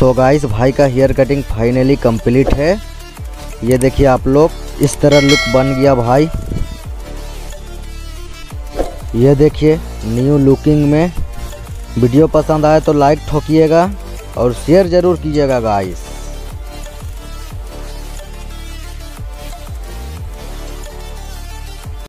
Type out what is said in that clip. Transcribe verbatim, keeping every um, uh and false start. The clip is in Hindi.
तो गाइस भाई का हेयर कटिंग फाइनली कंप्लीट है। ये देखिए आप लोग, इस तरह लुक बन गया भाई। ये देखिए न्यू लुकिंग में। वीडियो पसंद आए तो लाइक ठोकिएगा और शेयर ज़रूर कीजिएगा गाइस।